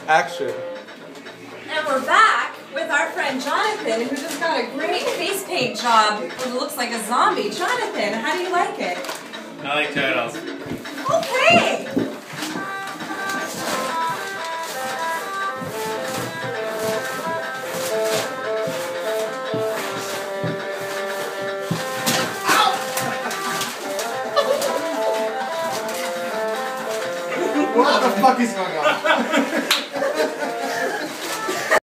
Action. And we're back with our friend Jonathan, who just got a great face paint job. It looks like a zombie. Jonathan, how do you like it? I like turtles. Okay. What the fuck is going on?